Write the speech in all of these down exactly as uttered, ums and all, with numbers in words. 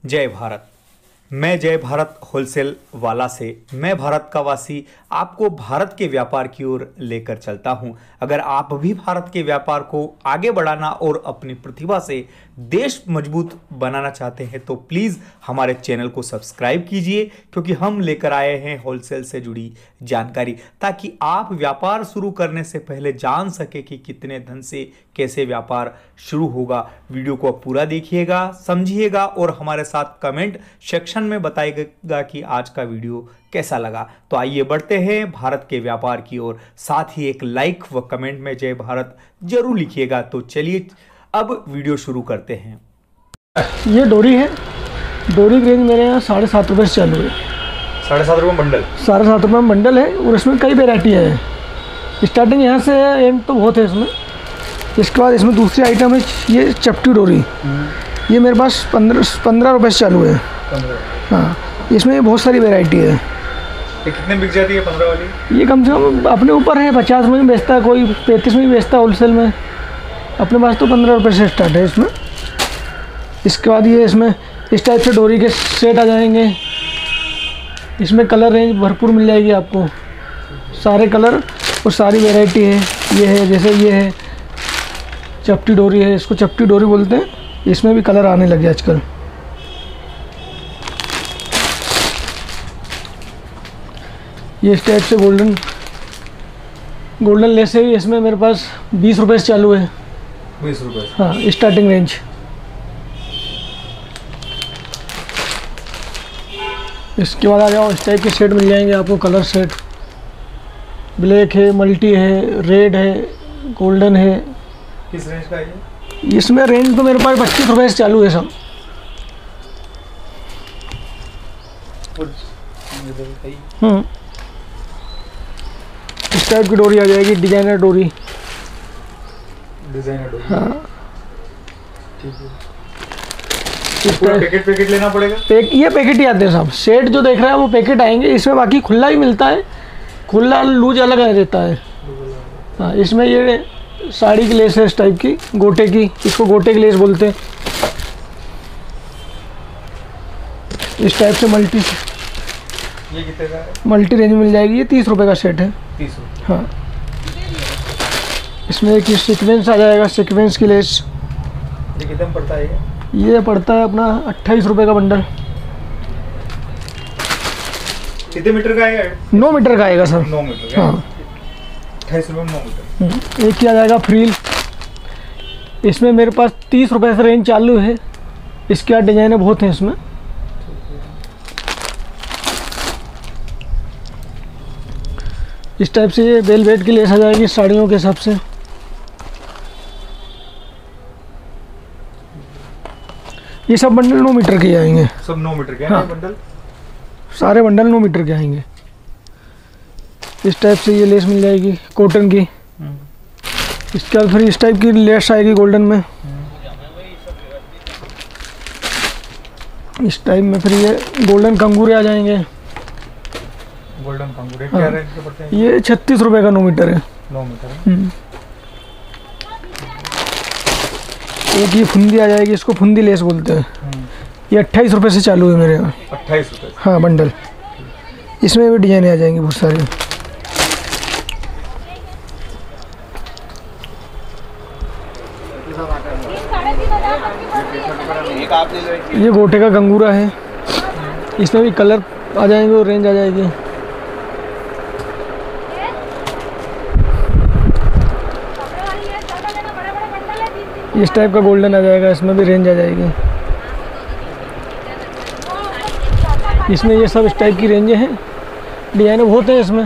जय भारत। मैं जय भारत होलसेल वाला से मैं भारत का वासी आपको भारत के व्यापार की ओर लेकर चलता हूं। अगर आप भी भारत के व्यापार को आगे बढ़ाना और अपनी प्रतिभा से देश मजबूत बनाना चाहते हैं तो प्लीज़ हमारे चैनल को सब्सक्राइब कीजिए, क्योंकि हम लेकर आए हैं होलसेल से जुड़ी जानकारी, ताकि आप व्यापार शुरू करने से पहले जान सके कि कितने धन से कैसे व्यापार शुरू होगा। वीडियो को पूरा देखिएगा, समझिएगा और हमारे साथ कमेंट सेक्शन में बताइएगा कि आज का वीडियो कैसा लगा। तो आइए बढ़ते हैं भारत के व्यापार की ओर। साथ ही एक लाइक व कमेंट में जय भारत जरूर लिखिएगा। तो चलिए अब वीडियो शुरू करते हैं। ये डोरी है। डोरी की रेंज मेरे यहाँ साढ़े सात रुपये से चालू है। साढ़े सात रुपये बंडल साढ़े सात रुपये में बंडल है और इसमें कई वेराइटी है। स्टार्टिंग यहाँ से एम तो बहुत है इसमें। इसके बाद इसमें दूसरी आइटम है, ये चपटी डोरी। ये मेरे पास पंद्रह पंद्रह रुपये से चालू है। हाँ, इसमें बहुत सारी वेराइटी है। ये कितने बिक जाती है पंद्रह वाली? ये कम से कम अपने ऊपर है, पचास में भी बेचता है, कोई पैंतीस में भी बेचता है होलसेल में। अपने पास तो पंद्रह रुपये से स्टार्ट है इसमें। इसके बाद ये इसमें इस टाइप से डोरी के सेट आ जाएंगे। इसमें कलर रेंज भरपूर मिल जाएगी आपको, सारे कलर और सारी वैरायटी है। ये है, जैसे ये है चपटी डोरी है, इसको चपटी डोरी बोलते हैं। इसमें भी कलर आने लगे आजकल। ये इस टाइप से गोल्डन गोल्डन लेस है। इसमें मेरे पास बीस रुपये से चालू है। बीस रुपये? हाँ, स्टार्टिंग रेंज। इसके बाद आ जाओ, इस टाइप के सेट मिल जाएंगे आपको। कलर सेट ब्लैक है, मल्टी है, रेड है, गोल्डन है। किस रेंज का है ये? इसमें रेंज तो मेरे पास पच्चीस रुपये से चालू है सब। हम्म इस टाइप की डोरी आ जाएगी, डिजाइनर डोरी। डिजाइनर डोरी? हाँ, ठीक है। पूरा पैकेट पैकेट लेना पड़ेगा? पैक ये पैकेट ही आते हैं सब। सेट जो देख रहे हैं वो पैकेट आएंगे। इसमें बाकी खुला ही मिलता है, खुला लूज अलग रहता है। हाँ, इसमें ये साड़ी की लेस है इस टाइप की, गोटे की। इसको गोटे की लेस बोलते हैं। इस टाइप से मल्टी ये कितने का है? मल्टी रेंज मिल जाएगी। ये तीस रुपये का सेट है। तीस रुपये? हाँ, इसमें एक सीक्वेंस आ जाएगा, सीक्वेंस की लेस। ये कितने में पड़ता है? ये पड़ता है अपना अट्ठाईस रुपये का बंडल। कितने मीटर का है? नौ मीटर का आएगा सर। नौ मीटर का? हाँ, अट्ठाईस रुपये में नौ मीटर। एक ही आ जाएगा फ्रील। इसमें मेरे पास तीस रुपये से रेंज चालू है। इसके बाद डिजाइने बहुत हैं इसमें। इस टाइप से ये वेलवेट की लेस आ जाएगी साड़ियों के हिसाब से। ये सब बंडल नौ मीटर के आएंगे। सब नौ मीटर के? हाँ, बंडल सारे बंडल नौ मीटर के आएंगे। इस टाइप से ये लेस मिल जाएगी कॉटन की। इसके बाद फिर इस टाइप की लेस आएगी गोल्डन में। इस टाइप में फिर ये गोल्डन कंगूरे आ जाएंगे। गोल्डन कंगूरे क्या रेंज के पड़ते हैं? ये छत्तीस रुपये का नौ मीटर है। नौ मीटर है? एक ये फुंदी आ जाएगी, इसको फुंदी लेस बोलते हैं। ये अट्ठाईस रुपये से चालू है मेरे यहाँ। अट्ठाईस रुपये? हाँ, बंडल। इसमें भी डिजाइन आ जाएंगी बहुत सारी। ये गोटे का गंगूरा है। इसमें भी कलर आ जाएंगे और रेंज आ जाएगी। इस टाइप का गोल्डन आ जाएगा, इसमें भी रेंज आ जाएगी। इसमें ये सब इस टाइप की रेंजें हैं। डिजाइन बहुत है इसमें।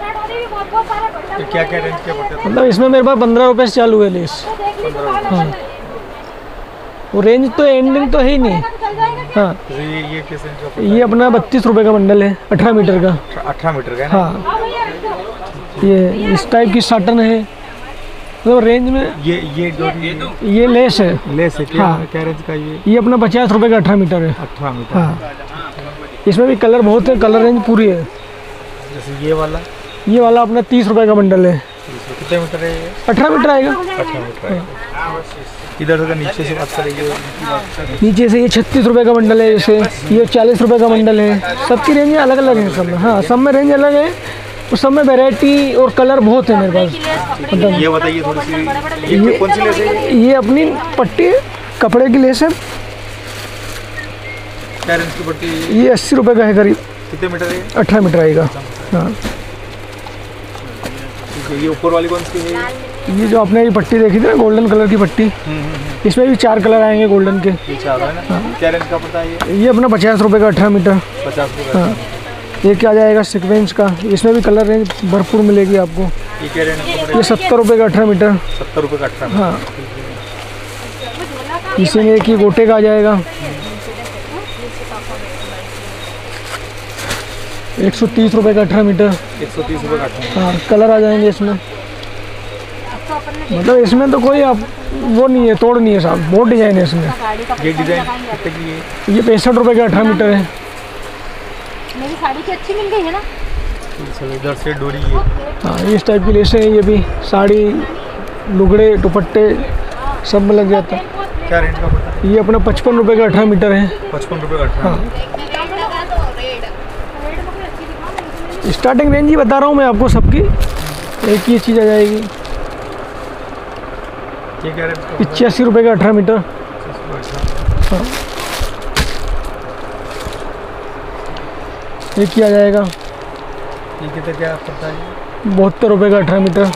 क्या क्या रेंज के पड़ते हैं? मतलब इसमें मेरे पास पंद्रह रुपये से चालू है लेस। हाँ, वो रेंज तो एंडिंग तो है ही नहीं। हाँ, ये ये किस रेंज का? ये अपना बत्तीस रुपये का बंडल है, अठारह मीटर का। अठारह मीटर का? हाँ, ये इस टाइप की साटन है। तो रेंज में ये ये जो ये लेस है। लेस है क्या? हाँ, क्या रेंज का ये? ये अपना पचास रुपये का अठारह मीटर है। अठारह मीटर? हाँ, इसमें भी कलर बहुत है, कलर रेंज पूरी है। जैसे ये वाला? ये वाला अपना तीस रुपये का बंडल है। कितने मीटर है ये? अठारह मीटर आएगा। अठारह मीटर आएगा। इधर से नीचे से बात करेंगे। नीचे से ये छत्तीस रुपये का बंडल है, जैसे ये चालीस रुपये का बंडल है। सबकी रेंज अलग अलग है सब में। हाँ, सब में रेंज अलग है और सब में वैरायटी और कलर बहुत है मेरे पास। मतलब ये बताइए थोड़ी सी, ये कौन सी लेस है? ये अपनी पट्टी कपड़े की लेस है। क्या रेंज की पट्टी है? ये अस्सी रुपये का है करीब। कितने मीटर है? अठारह मीटर आएगा। हाँ, ये ऊपर वाली कौन सी है? ये जो आपने ये पट्टी देखी थी ना, गोल्डन कलर की पट्टी, इसमें भी चार कलर आएंगे गोल्डन के। ये चार है ना? हाँ। क्या रेंज का पड़ता है ये? ये अपना पचास रुपये का अठारह मीटर। पचास रुपये। हाँ, ये क्या जाएगा सीक्वेंस का, इसमें भी कलर रेंज भरपूर मिलेगी आपको। ये क्या रेंज का? ये सत्तर रुपये का अठारह मीटर। सत्तर रुपये का अठारह। हाँ, इसी में एक ही गोटे का आ जाएगा, एक सौ तीस रुपये का अठारह मीटर। एक सौ तीस रुपये का अठारह। हाँ, कलर आ जाएंगे इसमें। मतलब इसमें तो कोई आप वो नहीं है, तोड़ नहीं है साहब, बहुत डिजाइन है इसमें। ये डिजाइन कितने की है? ये पैंसठ रुपये का अठारह मीटर है। मेरी साड़ी की अच्छी मिल गई है ना? चलो इधर से डोरी है। हाँ, इस टाइप की लेसें हैं ये भी। साड़ी, लुगड़े, दुपट्टे सब में लग जाता है। क्या रेंज का पड़ता है? ये अपना पचपन रुपये का अठारह मीटर है। पचपन रुपये का अठारह। हाँ, स्टार्टिंग रेंज ही बता रहा हूँ मैं आपको सबकी। एक ही चीज़ आ जाएगी। ये क्या रेंज का? पचासी रुपये का अठारह मीटर। हाँ, एक ही आ जाएगा। ये कितना क्या पड़ता है? बहत्तर रुपये का अठारह मीटर।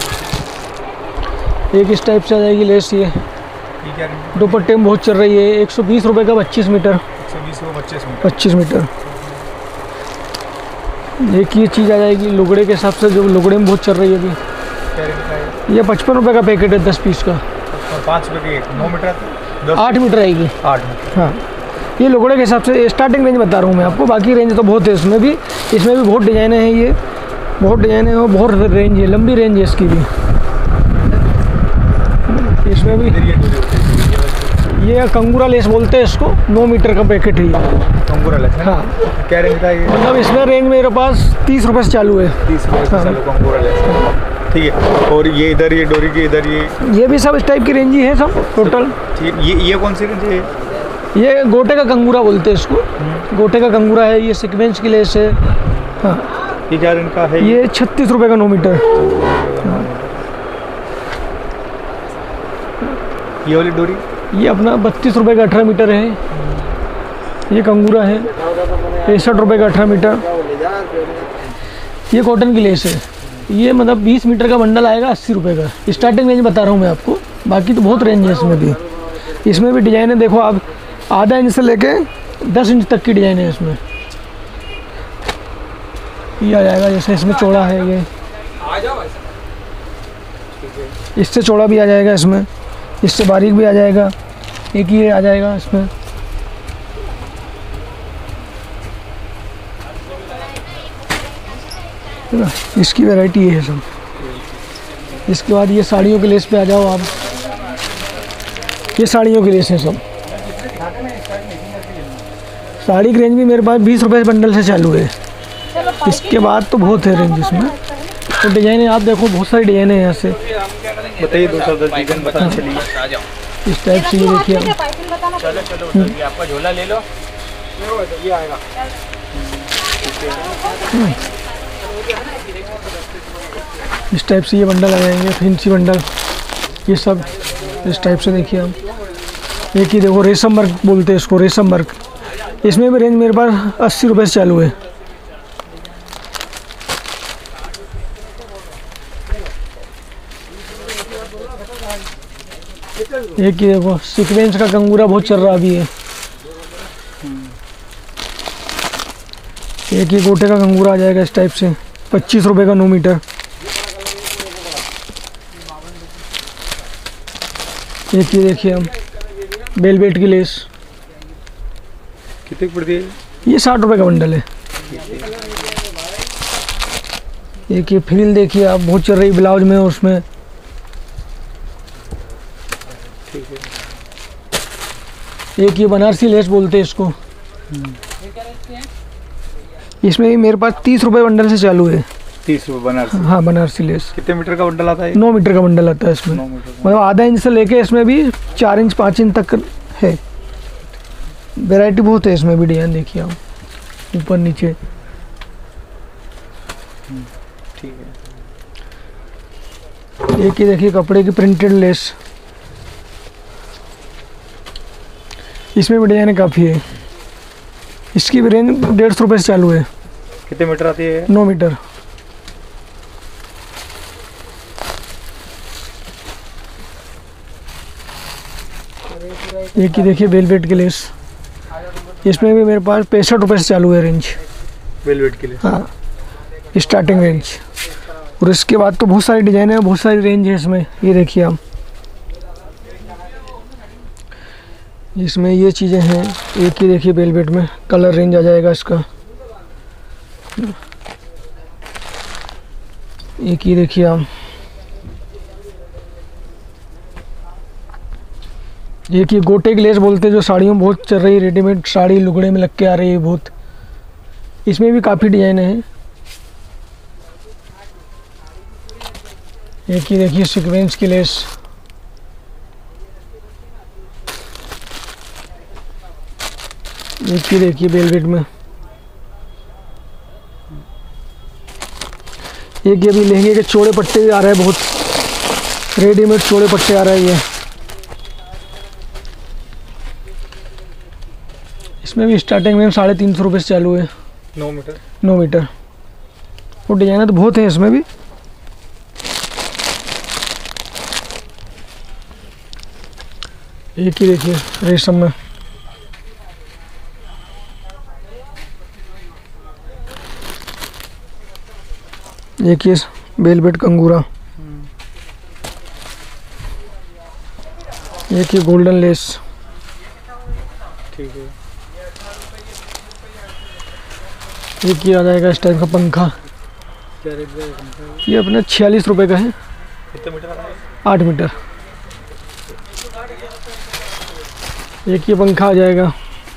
एक इस टाइप से आ जाएगी लेस। ये ये क्या रेंज? दुपट्टे में बहुत चल रही है। एक सौ बीस रुपये का पच्चीस मीटर। एक सौ बीस रुपये पच्चीस मीटर। पच्चीस मीटर। एक ये चीज़ आ जाएगी लुगड़े के हिसाब से, जो लुगड़े में बहुत चल रही है अभी। क्या रेंज का है? ये पचपन रुपये का पैकेट है दस पीस का। और पाँच रुपये की एक नौ मीटर दस आठ मीटर आएगी। आठ मीटर। हाँ, ये लुगड़े के हिसाब से स्टार्टिंग रेंज बता रहा हूँ मैं आपको। बाकी रेंज तो बहुत है इसमें भी। इसमें भी बहुत डिजाइने हैं, ये बहुत डिजाइने हैं और बहुत रेंज है, लंबी रेंज है इसकी भी। इसमें भी ये कंगूरा लेस बोलते हैं इसको। नौ मीटर का पैकेट है ये कंगूरा लेस। हाँ, क्या रेंज का है? मतलब इसमें रेंज मेरे पास तीस रुपये से चालू है। तीस रुपये से चालू कंगूरा लेस। ठीक है। और ये इधर ये डोरी की इधर ये ये भी सब इस टाइप की रेंज ही है सब टोटल। ठीक है। ये ये कौन सी रेंज है? ये गोटे का कंगूरा बोलते हैं इसको। गोटे का कंगूरा है। ये सीक्वेंस की लेस है। हाँ, ये क्या रेंज का है? ये छत्तीस रुपये का नौ मीटर। ये वाली डोरी? ये अपना बत्तीस रुपये का अठारह मीटर है। ये कंगूरा है, पैंसठ रुपये का अठारह मीटर। ये कॉटन की लेस है। ये मतलब बीस मीटर का बंडल आएगा अस्सी रुपये का। स्टार्टिंग रेंज बता रहा हूँ मैं आपको। बाकी तो बहुत रेंज है इसमें भी। इसमें भी डिजाइन है, देखो आप, आधा इंच से लेके दस इंच तक की डिजाइन है इसमें। ये आ जाएगा, जैसे इसमें चौड़ा है, ये इससे चौड़ा भी आ जाएगा इसमें, इससे बारीक भी आ जाएगा। एक ये आ जाएगा इसमें। है ना, इसकी वैरायटी ये है सब। इसके बाद ये साड़ियों के लेस पे आ जाओ आप। ये साड़ियों की लेस है सब। साड़ी की रेंज भी मेरे पास बीस रुपये बंडल से चालू है। इसके बाद तो बहुत है रेंज इसमें। तो डिजाइने आप देखो, बहुत सारी डिजाइने हैं यहाँ से। बताइए दो सौ दस डिजाइन बता चलिए। इस टाइप से ये देखिए आप। चलो चलो आपका झोला ले लो। ये आएगा। इस टाइप से ये बंडल आ जाएंगे, फैंसी बंडल। ये सब इस टाइप से देखिए आप। एक ही देखो, रेशम वर्क बोलते हैं इसको, रेशम वर्क। इसमें भी रेंज मेरे पास अस्सी रुपये से चालू है। एक ही देखो, सीक्वेंस का कंगूरा बहुत चल रहा अभी है। एक ही गोटे का कंगूरा आ जाएगा इस टाइप से, पच्चीस रुपये का नौ मीटर। एक ये देखिए हम, बेलवेट की लेस। कितने की पड़ती है? ये साठ रुपये का बंडल है। एक ये फ्रिल देखिए आप, बहुत चल रही ब्लाउज में, उसमें एक ये बनारसी लेस बोलते हैं इसको। इसमें भी मेरे पास तीस रुपये बंडल से चालू है। तीस रुपये बनारसी। हाँ बनारसी लेस। कितने मीटर का बंडल आता है? नौ मीटर का बंडल आता है इसमें। नौ मीटर का। मतलब आधा इंच से लेके इसमें भी चार इंच पाँच इंच तक है। वैरायटी बहुत है इसमें भी, डिजाइन देखिए आप ऊपर नीचे। ठीक है। एक ही देखिए कपड़े की प्रिंटेड लेस, इसमें भी डिजाइन काफ़ी है। इसकी भी रेंज डेढ़ सौ रुपये से चालू है। कितने मीटर आती है? नौ मीटर। एक ही देखिए वेलवेट की लेस, इसमें भी मेरे पास पैंसठ रुपये से चालू है रेंज। वेलवेट के लिए? हाँ स्टार्टिंग रेंज। और इसके बाद तो बहुत सारी डिज़ाइन है, बहुत सारी रेंज है इसमें। ये देखिए आप, इसमें ये चीज़ें हैं। एक ही देखिए वेलवेट में कलर रेंज आ जाएगा इसका। एक ही देखिए आप, एक ही गोटे की लेस बोलते हैं जो साड़ियों में बहुत चल रही है, रेडीमेड साड़ी लुगड़े में लग के आ रही है बहुत। इसमें भी काफ़ी डिजाइन है। एक ही देखिए सीक्वेंस की लेस, एक ही देखिए वेलवेट में। एक ये भी लहंगे के चौड़े पट्टे आ रहे हैं, बहुत रेडीमेड चौड़े पट्टे आ रहे हैं ये। इसमें भी स्टार्टिंग में साढ़े तीन सौ रुपये से चालू है। नौ मीटर? नौ मीटर। वो डिजाइन तो बहुत है इसमें भी। एक ही देखिए रेशम में, एक ही वेलवेट कंगूरा, एक ही गोल्डन लेस। ठीक है। एक ही आ जाएगा इस टाइप का पंखा। क्या रेट है पंखा? ये अपने छियालीस रुपये का है। कितने मीटर आता है? आठ मीटर। एक ही पंखा आ जाएगा।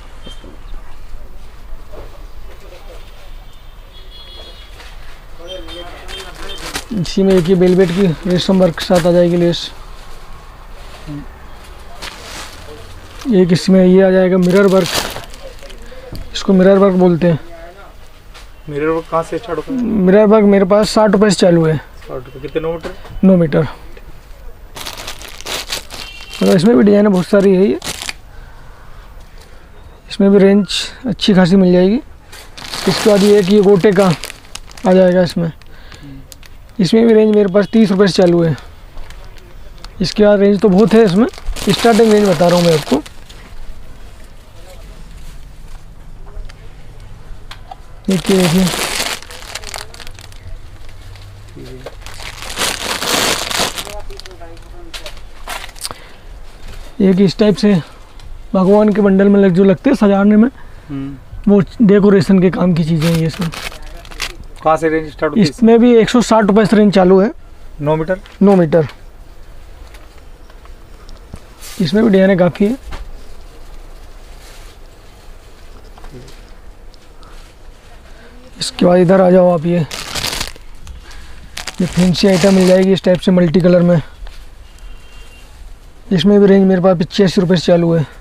इसी में एक ही वेलवेट की रेशम वर्क के साथ आ जाएगी लेस। एक इसमें ये आ जाएगा मिरर वर्क, इसको मिरर वर्क बोलते हैं। मिरर वर्क कहाँ से स्टार्ट होता है? मिरर वर्क मेरे पास साठ रुपये से चालू है। साठ रुपये। कितने? नौ मीटर? नौ मीटर। मतलब इसमें भी डिजाइन बहुत सारी है। ये इसमें भी रेंज अच्छी खासी मिल जाएगी। इसके बाद ये एक ये गोटे का आ जाएगा इसमें। इसमें भी रेंज मेरे पास तीस रुपये से चालू है। इसके बाद रेंज तो बहुत है इसमें, स्टार्टिंग रेंज बता रहा हूँ मैं आपको। देखिए देखिए एक इस टाइप से भगवान के बंडल में लग जो लगते हैं सजाने में, वो डेकोरेशन के काम की चीज़ें हैं ये सब। कहाँ से रेंज स्टार्ट होती है? इसमें भी एक सौ साठ रुपये से रेंज चालू है। नौ मीटर? नौ मीटर। इसमें भी डिजाइने काफ़ी है। इसके बाद इधर आ जाओ आप, ये ये फैंसी आइटम मिल जाएगी इस टाइप से मल्टी कलर में। इसमें भी रेंज मेरे पास पचासी रुपये से चालू है।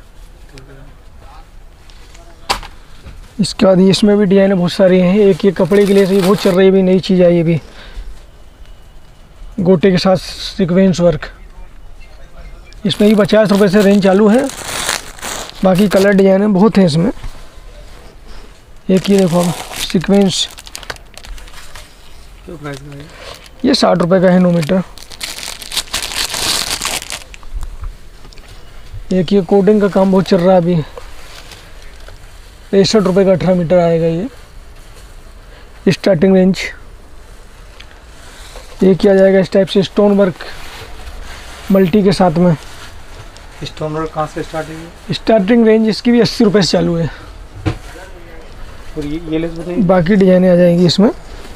इसके बाद इसमें भी डिजाइने बहुत सारी हैं। एक ये कपड़े के लिए से बहुत चल रही है, भी नई चीज़ आई है भी, गोटे के साथ सीक्वेंस वर्क। इसमें भी पचास रुपये से रेंज चालू है। बाकी कलर डिजाइन बहुत हैं इसमें। एक ये देखो सीक्वेंस, तो प्राइस है? ये साठ रुपये का है नौ मीटर। एक ये कोडिंग का काम बहुत चल रहा है अभी, पैंसठ रुपये का अठारह मीटर आएगा ये स्टार्टिंग रेंज। एक ही आ जाएगा इस टाइप से स्टोन वर्क मल्टी के साथ में। स्टोन वर्क कहाँ से स्टार्ट है? स्टार्टिंग रेंज इसकी भी अस्सी रुपये से चालू है। और ये ये लेस बताइए। बाकी डिजाइनें आ जाएंगी इसमें।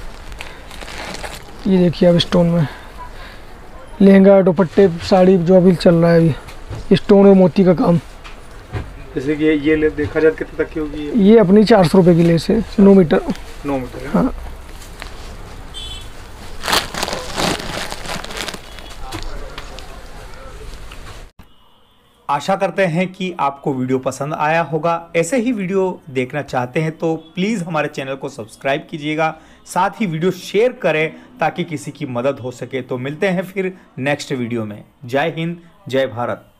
ये देखिए अब स्टोन में लहंगा दुपट्टे साड़ी जो अभी चल रहा है, अभी स्टोन और मोती का काम। जैसे कि ये ये लेस देखा जाए कितने तक की होगी? ये अपनी चार सौ रुपये की लेस है, नौ मीटर। नौ मीटर है? हाँ। आशा करते हैं कि आपको वीडियो पसंद आया होगा। ऐसे ही वीडियो देखना चाहते हैं तो प्लीज़ हमारे चैनल को सब्सक्राइब कीजिएगा, साथ ही वीडियो शेयर करें ताकि किसी की मदद हो सके। तो मिलते हैं फिर नेक्स्ट वीडियो में। जय हिंद, जय भारत।